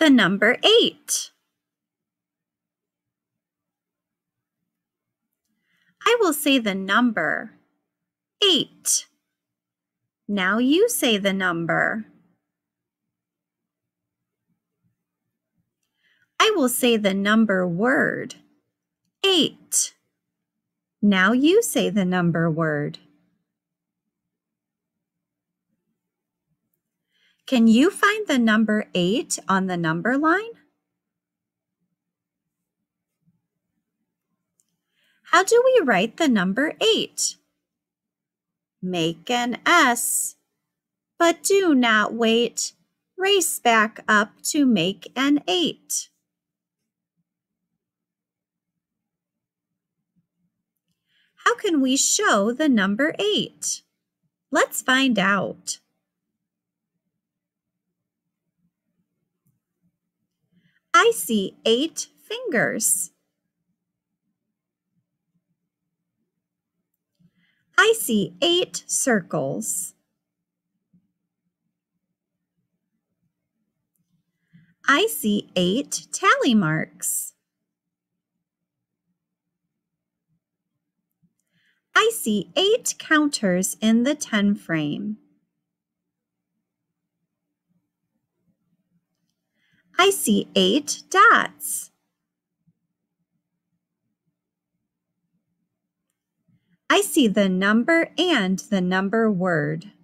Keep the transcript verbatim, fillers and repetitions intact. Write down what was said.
the number eight. I will say the number eight. Now you say the number. I will say the number word, eight. Now you say the number word. Can you find the number eight on the number line? How do we write the number eight? Make an S, but do not wait. Race back up to make an eight. How can we show the number eight? Let's find out. I see eight fingers. I see eight circles. I see eight tally marks. I see eight counters in the ten frame. I see eight dots. I see the number and the number word.